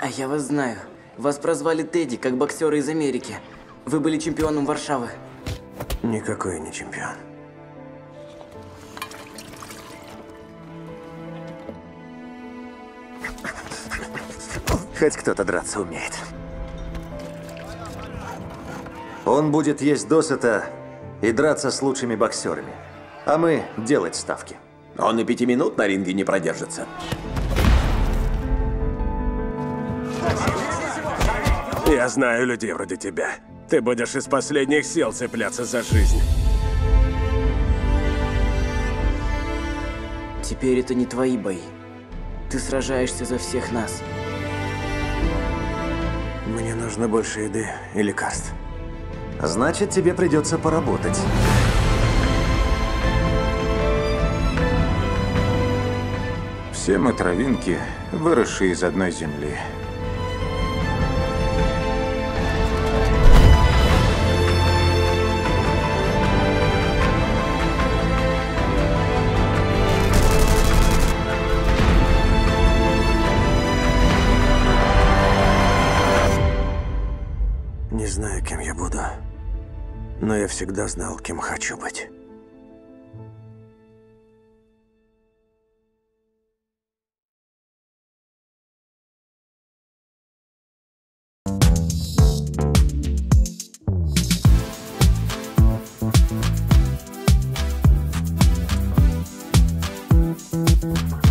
А я вас знаю. Вас прозвали Тедди, как боксера из Америки. Вы были чемпионом Варшавы. Никакой не чемпион. Хоть кто-то драться умеет. Он будет есть досыта и драться с лучшими боксерами. А мы делать ставки. Он и 5 минут на ринге не продержится. Я знаю людей вроде тебя. Ты будешь из последних сил цепляться за жизнь. Теперь это не твои бои. Ты сражаешься за всех нас. Мне нужно больше еды и лекарств. Значит, тебе придется поработать. Все мы травинки, выросшие из одной земли. Не знаю, кем я буду, но я всегда знал, кем хочу быть. Thank you.